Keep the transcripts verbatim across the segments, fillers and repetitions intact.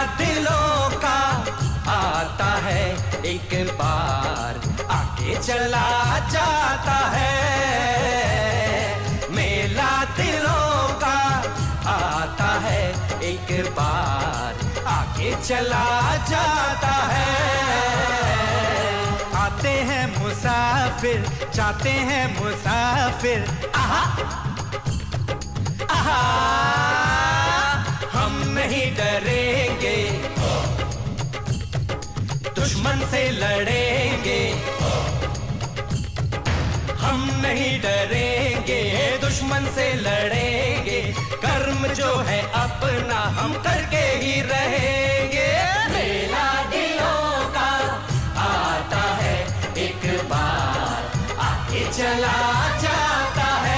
दिलों का आता है एक बार आके चला जाता है। मेला दिलों का आता है एक बार आके चला जाता है। आते हैं मुसाफिर जाते हैं मुसाफिर, आहा आहा हम नहीं डरेंगे, दुश्मन से लड़ेंगे। हम नहीं डरेंगे, दुश्मन से लड़ेंगे। कर्म जो है अपना हम करके ही रहेंगे। मेला दिलों का आता है एक बार आके चला जाता है।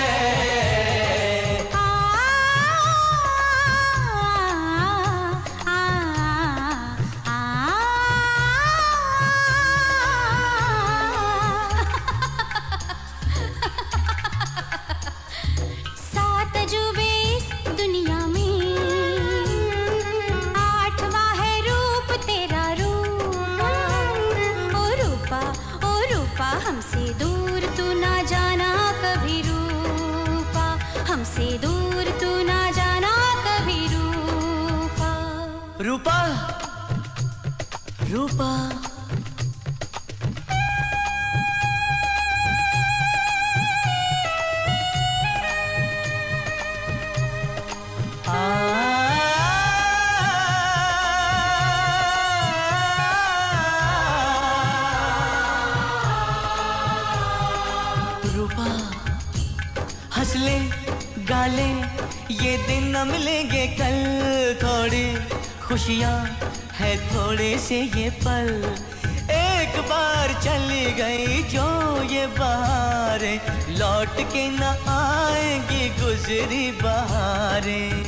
हमसे दूर तू ना जाना कभी रूपा, हमसे दूर तू ना जाना कभी रूपा। रूपा रूपा हंस ले गा ले ये दिन न मिलेंगे कल, थोड़ी खुशियाँ है थोड़े से ये पल। एक बार चली गई जो ये बहारें, लौट के न आएंगी गुजरी बहारें।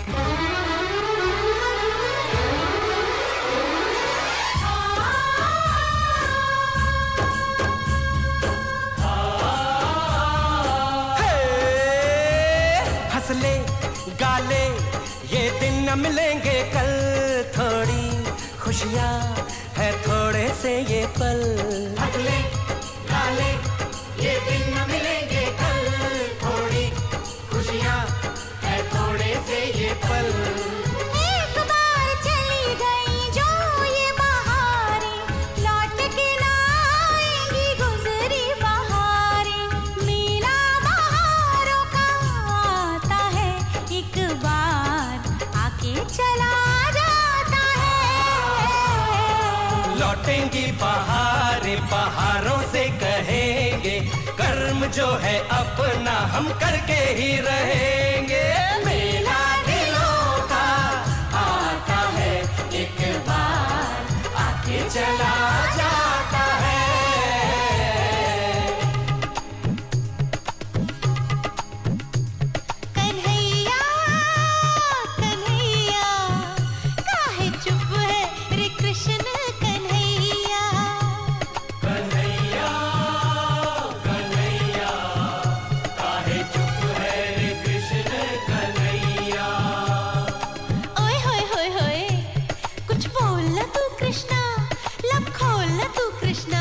ले गाले ये दिन न मिलेंगे कल, थोड़ी खुशियाँ है थोड़े से ये पल। हंस ले गाले ये दिन न मिलेंगे कल, थोड़ी खुशियाँ है थोड़े से ये पल। एक बार चली गई जो ये बहारें, लौट के ना आएंगी गुजरी बहारें। मेला बहारों का आता है एक बार आके चला जाता है। लौटेंगी बहारें बहारों से कहेंगे, कर्म जो है अपना हम करके ही रहेंगे। मेला दिलों का आता है एक बार आके चला जाता है। कन्हैया कन्हैया काहे चुप है रे कृष्ण कन्हैया। कन्हैया कन्हैया काहे चुप है रे कृष्ण कन्हैया। ओए होए होए होए कुछ बोल ना तू कृष्णा, लब खोल ना तू कृष्णा।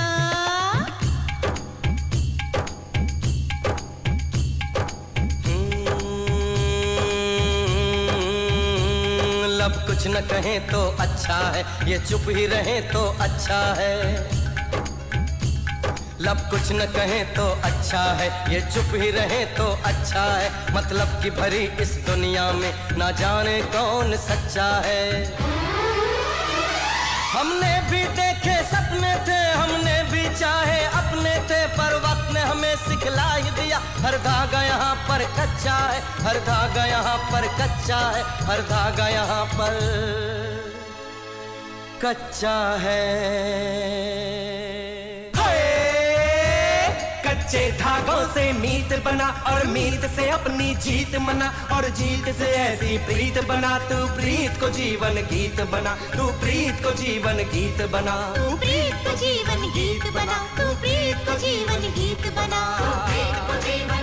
लब कुछ न कहें तो अच्छा है, ये चुप ही रहें तो अच्छा है। लब कुछ न कहें तो अच्छा है, ये चुप ही रहें तो अच्छा है। मतलब की भरी इस दुनिया में ना जाने कौन सच्चा है। हमने भी देखे सपने थे, हमने भी चाहे अपने थे, पर वक्त ने हमें सिखला ही दिया हर धागा यहाँ पर कच्चा है, हर धागा यहाँ पर कच्चा है, हर धागा यहाँ पर कच्चा है। कच्चे धागों से मीत बना और मीत से अपनी जीत मना, और जीत से ऐसी प्रीत बना तू प्रीत को जीवन गीत बना, तू प्रीत को जीवन गीत बना, तू प्रीत को जीवन गीत बना, तू प्रीत को जीवन गीत बना, तू प्रीत को जीवन